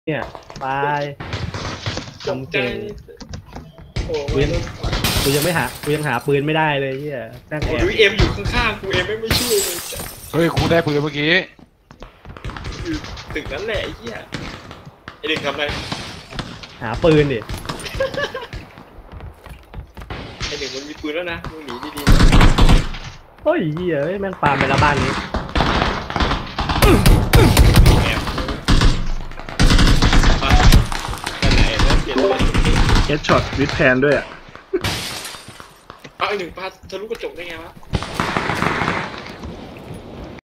เนี่ยไปทำเก่งโอ้กูยยังหาปืนไม่ได้เลยเฮียนั่งแอบดูเอ็มอยู่ข้างๆกูเอ็มไม่ช่วยเลยเฮ้ยกูได้ปืนเมื่อกี้อยู่ตึกนั้นแหละไอ้เหี้ยไอ้เด็กทำอะไรหาปืนดิไอ้เด็กมันมีปืนแล้วนะมึงหนีดีเฮ้ยเฮียแม่งปาไปละบ้านนี้ๆแอบมาด้านไหนแล้วเปลี่ยนเลยเฮดช็อตวิดแพนด้วยอ่ะเอาไอ้หนึ่งปาทะลุกระจกได้ไงวะ